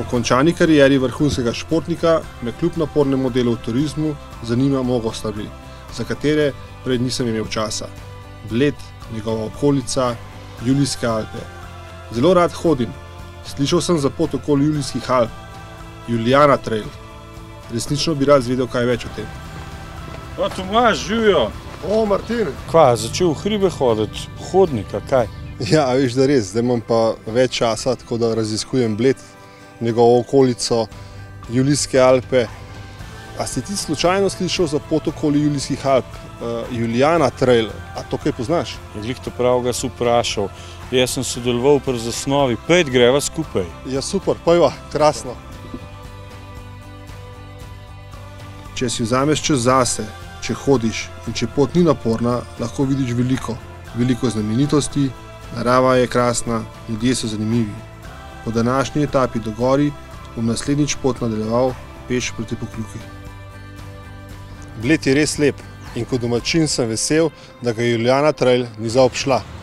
končani karieri vrhunskega športnika me kljub napornemu delu v turizmu zanima mnogo stvari, za katere prej nisem imel časa. Bled, njegova okolica, Julijske Alpe. Zelo rad hodim. Slišal sem za pot okoli Julijskih Alp, Julijana Trail. Resnično bi rad zvedel kaj več o tem. Tomaž, živijo! O, Martin! Kva, začel v hribe hoditi, hodnika, kaj? Ja, veš, da res, zdaj imam pa več časa, tako da raziskujem Bled, njegovo okolico, Julijske Alpe. A si ti slučajno slišal za pot okoli Julijskih Alp, Julijana Trail, a to kaj poznaš? Glih to pravega si vprašal. Jaz sem sodeloval pri zasnovi, pejt greva skupaj. Ja, super, pojva, krasno. Če si vzameš čas zase, če hodiš in če pot ni naporna, lahko vidiš veliko znamenitosti, narava je krasna, ljudje so zanimivi. Po današnji etapi do gori bom naslednjič pot nadaljeval peš proti Pokljuki. Bled je res lep in kot domačin sem vesel, da ga Julijana Trail ni zaobšla.